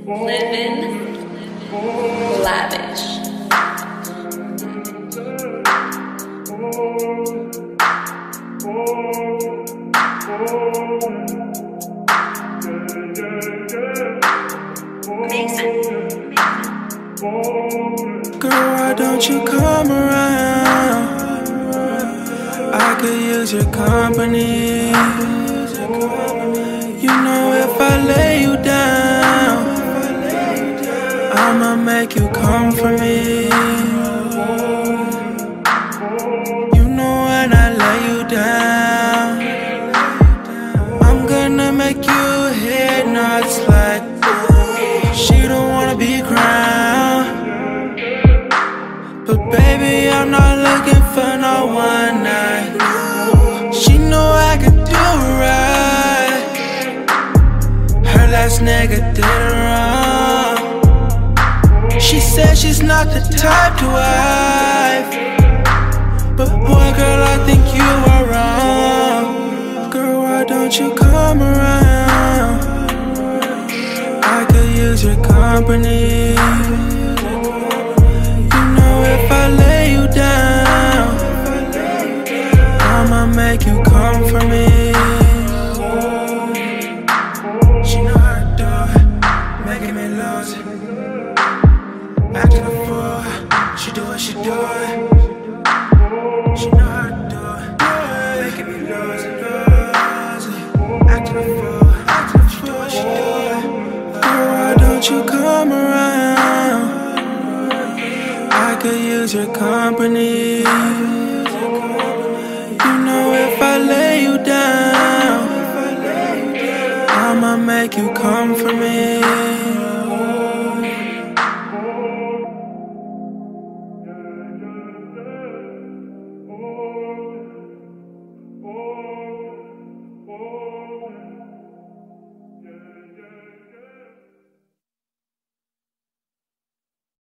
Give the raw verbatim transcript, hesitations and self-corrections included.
Living lavish. Mason. Girl, why don't you come around? I could use your company. You know if I lay you down, I'ma make you come for me. You know when I lay you down, I'm gonna make you hit nuts like she don't wanna be crowned. But baby, I'm not looking for no one night. She know I could do right. Her last nigga did her wrong. She said she's not the type to wife. But boy, girl, I think you are wrong. Girl, why don't you come around? I could use your company. You know if I lay you down, I'ma make you come for me. She know how to do it, making me lose it. Acting a fool, she do what she do it. She know how to do it, making me lose it, lose it. Acting a fool, she do what she do it. Girl, why don't you come around? I could use your company. You know if I lay you down, I'ma make you come for me.